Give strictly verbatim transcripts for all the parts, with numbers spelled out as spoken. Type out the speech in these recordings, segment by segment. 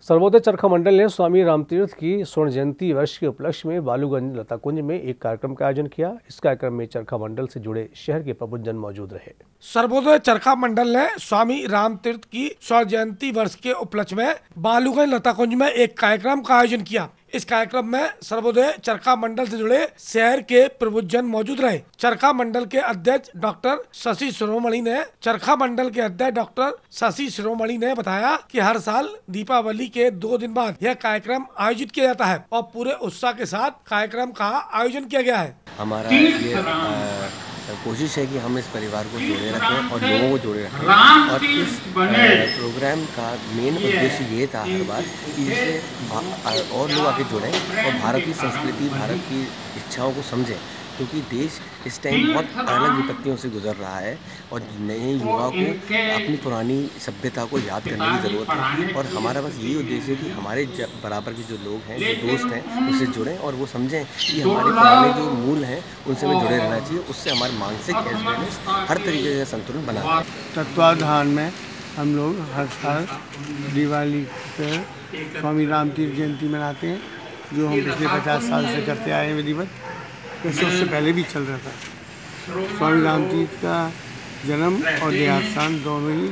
सर्वोदय चरखा मंडल ने स्वामी रामतीर्थ की स्वर्ण जयंती वर्ष के उपलक्ष्य में बालूगंज लता कुंज में एक कार्यक्रम का आयोजन किया। इस कार्यक्रम में चरखा मंडल से जुड़े शहर के प्रबुद्धजन मौजूद रहे। सर्वोदय चरखा मंडल ने स्वामी रामतीर्थ की स्वर्ण जयंती वर्ष के उपलक्ष्य में बालूगंज लता कुंज में एक कार्यक्रम का आयोजन किया। इस कार्यक्रम में सर्वोदय चरखा मंडल से जुड़े शहर के प्रबुद्धजन मौजूद रहे। चरखा मंडल के अध्यक्ष डॉक्टर शशि शिरोमणि ने चरखा मंडल के अध्यक्ष डॉक्टर शशि शिरोमणि ने बताया कि हर साल दीपावली के दो दिन बाद यह कार्यक्रम आयोजित किया जाता है और पूरे उत्साह के साथ कार्यक्रम का आयोजन किया गया है। हमारा ये आ, कोशिश है कि हम इस परिवार को जोड़े रखें और लोगों को जोड़े रखें और इस प्रोग्राम का मेन उद्देश्य ये था हर बार कि इससे और लोग आके जुड़ें और भारत की संस्कृति, भारत की इच्छाओं को समझें, क्योंकि देश इस टाइम बहुत अलग विपत्तियों से गुजर रहा है और नए युवा को अपनी पुरानी सभ्यता को याद करने की ज़रूरत है। और हमारा बस यही उद्देश्य है कि हमारे बराबर के जो लोग हैं, जो दोस्त हैं, उससे जुड़ें और वो समझें कि हमारे पुराने जो मूल हैं उनसे हमें जुड़े रहना चाहिए। उससे हमारे मानसिक एज वेल एज हर तरीके का संतुलन बना है। तत्वाधान में हम लोग हर साल दिवाली पर स्वामी रामतीर्थ जयंती मनाते हैं, जो हम पिछले पचास साल से करते आए हैं विधिवत। वैसे उससे पहले भी चल रहा था। स्वामी रामतीर्थ का जन्म और देहावसान दोनों ही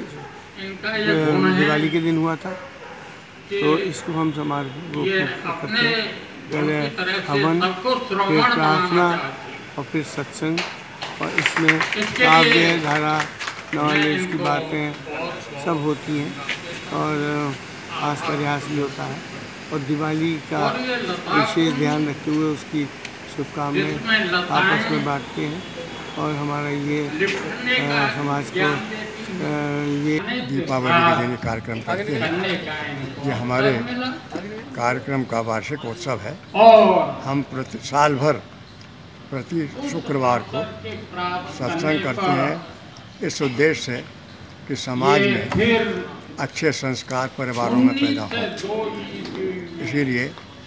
दिवाली के दिन हुआ था, तो इसको हम समारोह करते हैं। पहले हवन, फिर प्रार्थना और फिर सत्संग, और इसमें काव्य, धारा, नॉलेज की बातें सब होती हैं और आस प्रयास भी होता है। और दिवाली का विशेष ध्यान रखते हुए उसकी शुभकामनाएं आपस में बांटते हैं और हमारा ये आ, समाज को आ, ये दीपावली के दिन कार्यक्रम करते हैं। ये हमारे कार्यक्रम का वार्षिक उत्सव है। हम प्रति साल भर प्रति शुक्रवार को सत्संग करते हैं इस उद्देश्य से कि समाज में अच्छे संस्कार परिवारों में पैदा हो। इसीलिए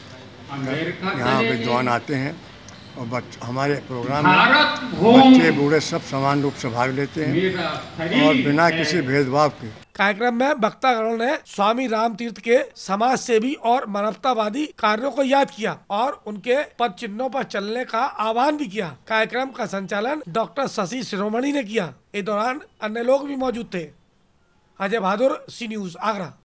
यहाँ विद्वान आते हैं और बच, हमारे प्रोग्राम में बच्चे बूढ़े सब समान रूप से भाग लेते हैं और बिना किसी भेदभाव के। कार्यक्रम में वक्तागणों ने स्वामी रामतीर्थ के समाज सेवी और मानवतावादी कार्यों को याद किया और उनके पद चिन्हों पर चलने का आह्वान भी किया। कार्यक्रम का संचालन डॉक्टर शशि शिरोमणि ने किया। इस दौरान अन्य लोग भी मौजूद थे। Ajay Bahadur, C News, Agra.